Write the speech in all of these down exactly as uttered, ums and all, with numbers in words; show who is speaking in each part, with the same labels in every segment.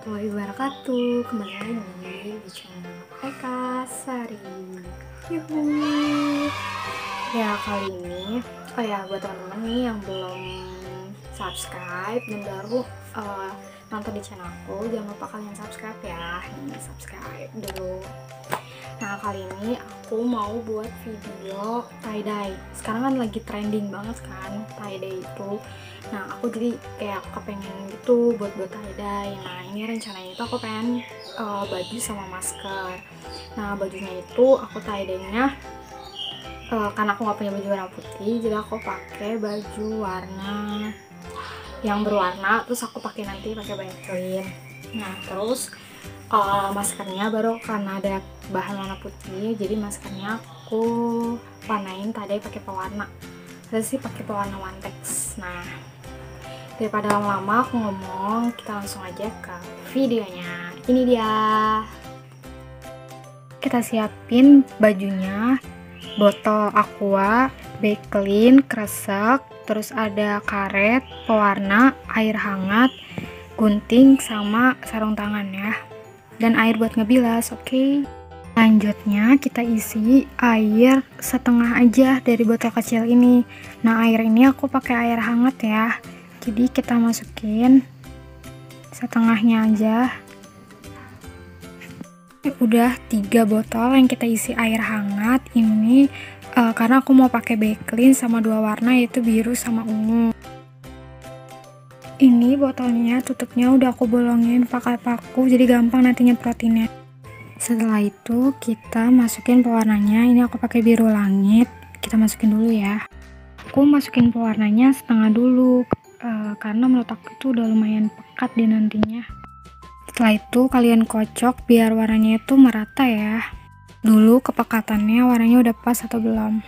Speaker 1: warahmatullahi wabarakatuh. Kembali lagi di channel Eka Sari. Yuhu. Ya kali ini, oh ya buat teman-teman nih yang belum subscribe dan baru uh, nonton di channelku, jangan lupa kalian subscribe ya. Ini subscribe dulu. Nah kali ini aku mau buat video tie-dye. Sekarang kan lagi trending banget kan tie-dye itu. Nah aku jadi kayak kepengen gitu buat buat tie-dye. Nah ini rencananya itu aku pengen uh, baju sama masker. Nah bajunya itu aku tie-dye-nya uh, karena aku nggak punya baju warna putih, jadi aku pakai baju warna yang berwarna. Terus aku pakai nanti pakai baju. Nah terus Uh, maskernya baru karena ada bahan warna putih, jadi maskernya aku warnain tadi pakai pewarna. Saya sih pakai pewarna one text. Nah daripada lama-lama aku ngomong, kita langsung aja ke videonya. Ini dia. Kita siapin bajunya, botol aqua, backlin, kresek, terus ada karet, pewarna, air hangat, gunting, sama sarung tangan ya, dan air buat ngebilas. Oke, okay. Lanjutnya kita isi air setengah aja dari botol kecil ini. Nah air ini aku pakai air hangat ya, jadi kita masukin setengahnya aja. Udah tiga botol yang kita isi air hangat ini, uh, karena aku mau pakai backlin sama dua warna, yaitu biru sama ungu. Ini botolnya, tutupnya udah aku bolongin pakai paku, jadi gampang nanti nyemprotinnya. Setelah itu kita masukin pewarnanya. Ini aku pakai biru langit. Kita masukin dulu ya. Aku masukin pewarnanya setengah dulu, uh, karena menurut aku itu udah lumayan pekat di nantinya. Setelah itu kalian kocok biar warnanya itu merata ya. Dulu kepekatannya warnanya udah pas atau belum.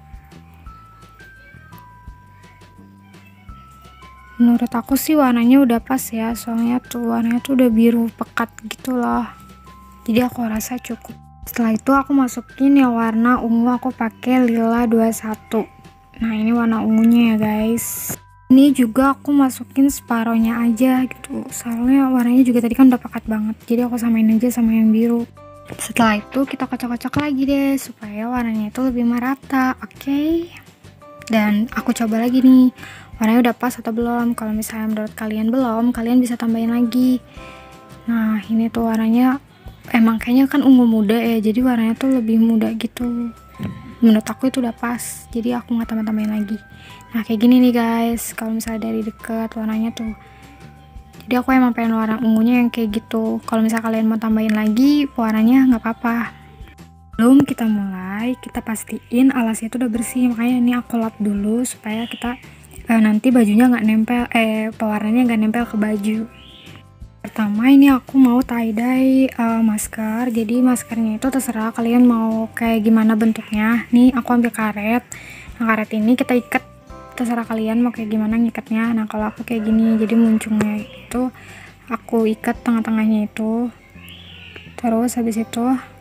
Speaker 1: Menurut aku sih warnanya udah pas ya, soalnya tuh warnanya tuh udah biru pekat gitu loh, jadi aku rasa cukup. Setelah itu aku masukin yang warna ungu, aku pakai lila dua puluh satu. Nah ini warna ungunya ya guys. Ini juga aku masukin separohnya aja gitu, soalnya warnanya juga tadi kan udah pekat banget, jadi aku samain aja sama yang biru. Setelah itu kita kocok-kocok lagi deh supaya warnanya itu lebih merata. Oke, okay? Dan aku coba lagi nih warnanya udah pas atau belum. Kalau misalnya menurut kalian belum, kalian bisa tambahin lagi. Nah ini tuh warnanya emang kayaknya kan ungu muda ya, jadi warnanya tuh lebih muda gitu. Menurut aku itu udah pas, jadi aku nggak tambah-tambahin lagi. Nah kayak gini nih guys, kalau misalnya dari deket warnanya tuh, jadi aku emang pengen warna ungunya yang kayak gitu. Kalau misalnya kalian mau tambahin lagi warnanya nggak apa-apa. Belum kita mulai, kita pastiin alasnya itu udah bersih, makanya ini aku lap dulu supaya kita eh, nanti bajunya nggak nempel, eh pewarnanya nggak nempel ke baju. Pertama ini aku mau tie-dye uh, masker, jadi maskernya itu terserah kalian mau kayak gimana bentuknya. Nih aku ambil karet. Nah karet ini kita ikat, terserah kalian mau kayak gimana ngikatnya. Nah kalau aku kayak gini, jadi muncungnya itu aku ikat tengah-tengahnya itu, terus habis itu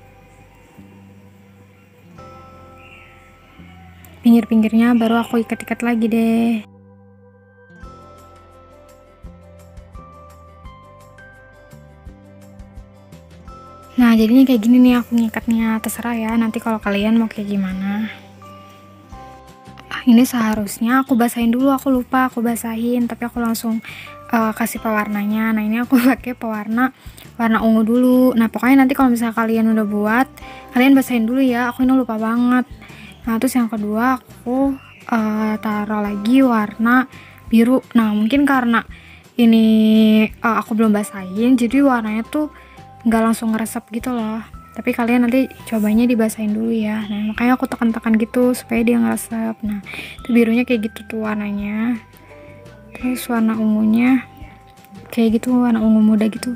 Speaker 1: pinggir-pinggirnya baru aku ikat-ikat lagi deh. Nah jadinya kayak gini nih aku ngikatnya, terserah ya nanti kalau kalian mau kayak gimana. Ah, ini seharusnya aku basahin dulu, aku lupa aku basahin, tapi aku langsung uh, kasih pewarnanya. Nah ini aku pakai pewarna warna ungu dulu. Nah pokoknya nanti kalau misalnya kalian udah buat, kalian basahin dulu ya, aku ini lupa banget. Nah terus yang kedua aku uh, taruh lagi warna biru. Nah mungkin karena ini uh, aku belum basahin, jadi warnanya tuh nggak langsung ngeresep gitu loh, tapi kalian nanti cobanya dibasahin dulu ya. Nah makanya aku tekan-tekan gitu supaya dia ngeresep. Nah itu birunya kayak gitu tuh warnanya, terus warna ungunya kayak gitu, warna ungu muda gitu.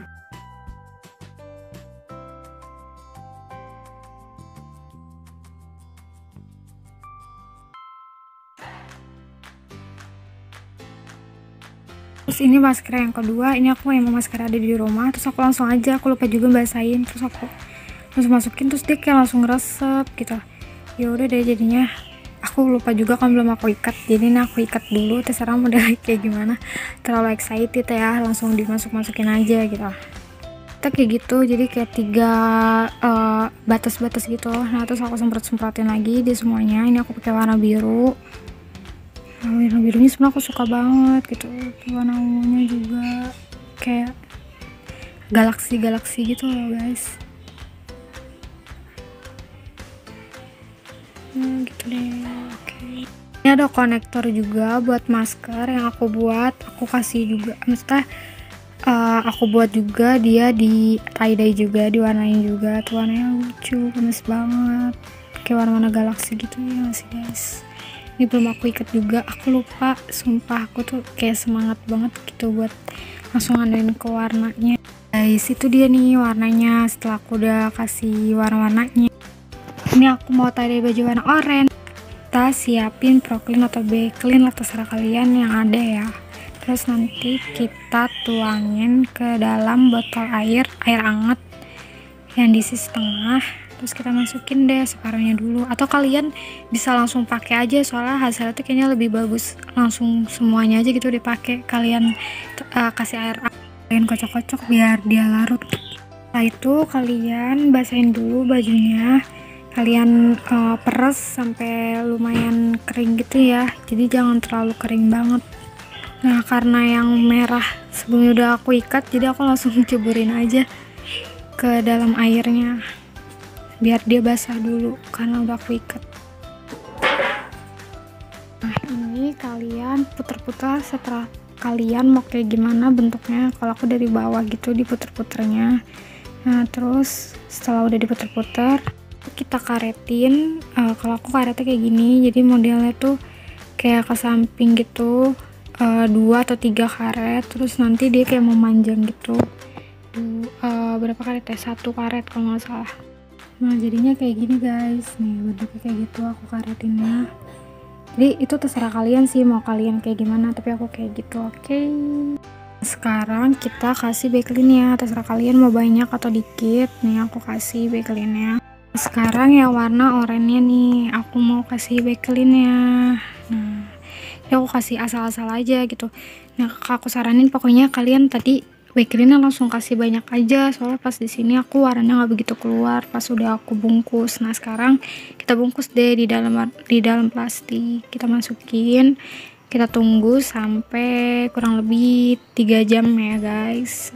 Speaker 1: Terus ini masker yang kedua, ini aku emang masker ada di rumah, terus aku langsung aja, aku lupa juga basahin, terus aku langsung masukin, terus dia kayak langsung ngeresep gitu. Ya udah deh jadinya aku lupa juga kan belum aku ikat, jadi ini aku ikat dulu, terserah model kayak gimana, terlalu excited ya langsung dimasuk masukin aja gitu. kita kayak gitu, jadi kayak tiga uh, batas-batas gitu. Nah terus aku semprot-semprotin lagi di semuanya. Ini aku pakai warna biru. Nah, warna birunya sebenarnya aku suka banget gitu. Warna ungunya juga kayak galaksi-galaksi gitu loh guys. Nah gitu deh. Oke, ini ada konektor juga buat masker yang aku buat. Aku kasih juga, maksudnya uh, aku buat juga dia di tie dye juga, diwarnain juga. Tuh warnanya lucu, gemes banget, kayak warna-warna galaksi gitu ya masih guys. Ini belum aku ikat juga, aku lupa, sumpah. Aku tuh kayak semangat banget gitu buat langsung ngandelin ke warnanya guys. Itu dia nih warnanya setelah aku udah kasih warna-warnanya. Ini aku mau tie dye baju warna oranye. Kita siapin Proclean atau Baclean lah, terserah kalian yang ada ya. Terus nanti kita tuangin ke dalam botol air air hangat yang diisi setengah. Terus kita masukin deh separuhnya dulu, atau kalian bisa langsung pakai aja, soalnya hasilnya tuh kayaknya lebih bagus langsung semuanya aja gitu dipakai. Kalian uh, kasih air, kalian kocok-kocok biar dia larut. Setelah itu kalian basahin dulu bajunya, kalian uh, peres sampai lumayan kering gitu ya, jadi jangan terlalu kering banget. Nah karena yang merah sebelumnya udah aku ikat, jadi aku langsung ceburin aja ke dalam airnya biar dia basah dulu karena udah aku ikat. Nah ini kalian puter-puter setelah kalian mau kayak gimana bentuknya. Kalau aku dari bawah gitu diputer-puternya. Nah terus setelah udah diputer-puter kita karetin. Uh, kalau aku karetnya kayak gini, jadi modelnya tuh kayak ke samping gitu, uh, dua atau tiga karet, terus nanti dia kayak memanjang gitu. Uh, berapa karet ya? Satu karet kalau nggak salah. Nah jadinya kayak gini guys, nih bentuknya kayak gitu aku karetinnya. Jadi itu terserah kalian sih mau kalian kayak gimana, tapi aku kayak gitu. Oke, okay. Sekarang kita kasih Baclean-nya, terserah kalian mau banyak atau dikit. Nih aku kasih Baclean-nya. Sekarang ya warna oranye nih aku mau kasih Baclean-nya. Nah ya aku kasih asal-asal aja gitu. Nah aku saranin pokoknya kalian tadi Baclean-nya langsung kasih banyak aja, soalnya pas di sini aku warnanya nggak begitu keluar pas udah aku bungkus. Nah sekarang kita bungkus deh di dalam di dalam plastik, kita masukin, kita tunggu sampai kurang lebih tiga jam ya guys.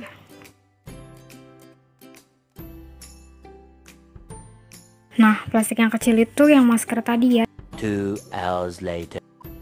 Speaker 1: Nah, plastik yang kecil itu yang masker tadi ya.
Speaker 2: Two hours later.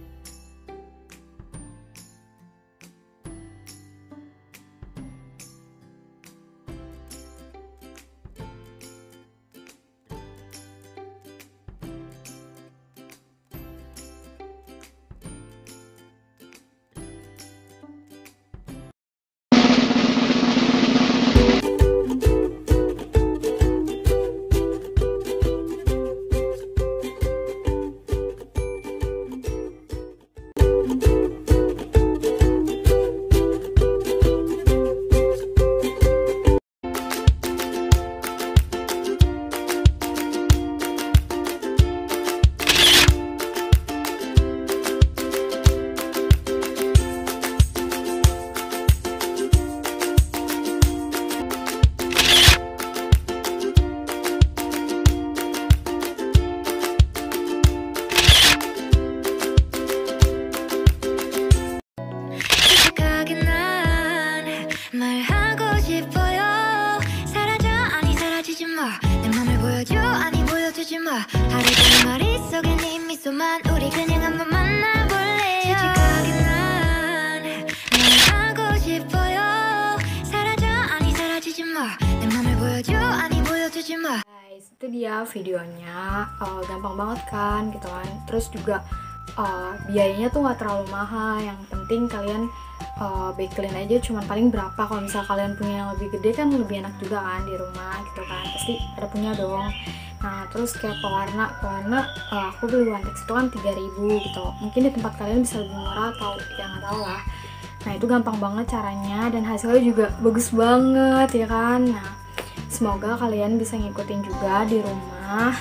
Speaker 1: Guys, itu dia videonya. Uh, gampang banget kan gitu kan. Terus juga uh, biayanya tuh nggak terlalu mahal. Yang penting kalian uh, Baclean aja cuman paling berapa. Kalau misal kalian punya yang lebih gede kan lebih enak juga kan di rumah gitu kan, pasti ada punya dong. Nah terus kayak pewarna pewarna uh, aku beli Wantex itu kan tiga ribu gitu. Mungkin di tempat kalian bisa lebih murah atau yang nggak tahu lah. Nah itu gampang banget caranya dan hasilnya juga bagus banget ya kan. Nah semoga kalian bisa ngikutin juga di rumah,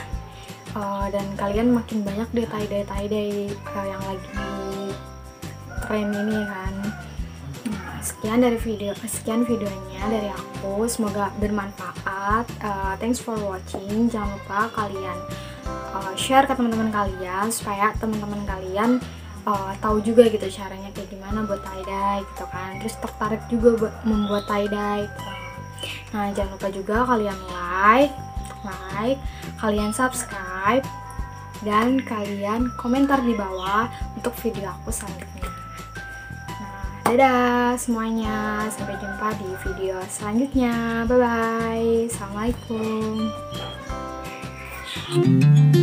Speaker 1: uh, dan kalian makin banyak deh tie-dye tie-dye uh, yang lagi tren ini kan. Nah sekian dari video sekian videonya dari aku, semoga bermanfaat. Uh, thanks for watching. Jangan lupa kalian uh, share ke teman-teman kalian supaya teman-teman kalian uh, tahu juga gitu caranya kayak gimana buat tie-dye gitu kan, terus tertarik juga buat membuat tie-dye gitu. Nah, jangan lupa juga kalian like like kalian subscribe, dan kalian komentar di bawah untuk video aku selanjutnya. Nah, dadah semuanya, sampai jumpa di video selanjutnya. Bye bye, assalamualaikum.